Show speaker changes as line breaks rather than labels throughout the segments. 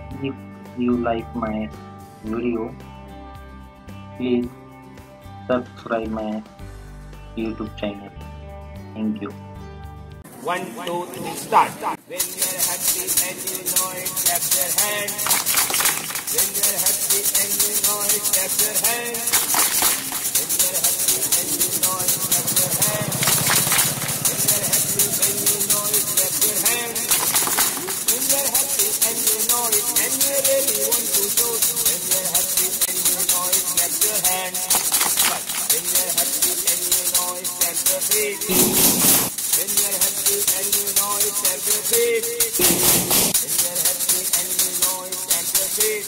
If you like my video, please subscribe my YouTube channel. Thank you.
One, two, three, start. When you're happy and you know it, clap your hands. When you're happy and you know it, clap your hands. When you're happy and you know it, clap your hands. When you're happy and you know it, clap your hands. When you're happy and you know it, and you really want to show. When you're happy and you know it, clap your hands. When you're happy and you know it, clap your feet. When you're happy and you know it, stamp your feet. When you're happy and you know it, stamp your feet.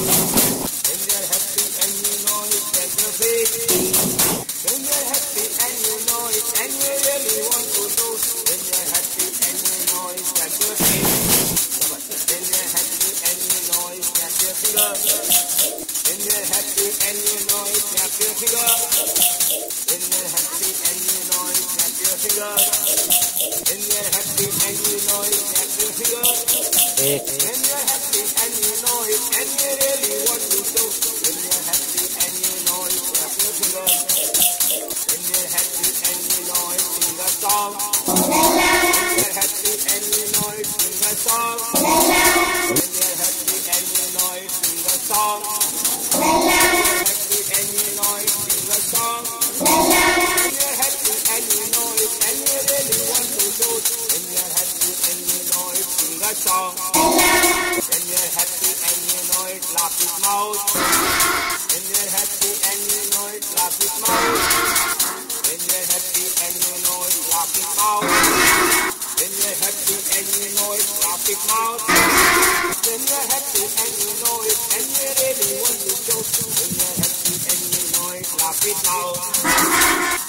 When you're happy and you know it, stamp your feet. When you're happy and you know it, and you really want to do. When you're happy and you know it, stamp your feet. When you're happy and you know it, stamp your finger. When you're happy and you know it, stamp your finger. When you're happy and you know it, stamp your finger. When you're happy and you know it, snap your finger. When you're happy and you know it, and you really want to show. When you're happy and you know it, snap your finger. When you're happy and you know it, sing a song. When you're happy and you know it, sing a song. When you're happy and you know it, sing a song. When you're happy and you know it, sing a song. When you're happy and you know it, and you really want to show. When you're happy and you know it, sing a song. When you're happy and you know it, laugh it out. When you're happy and you know it, laugh it out. When you're happy and you know it, laugh it out. When you're happy and you know it, laugh it out. When you're happy and you know it, and you really want to show. When you're happy and you know it, laugh it out.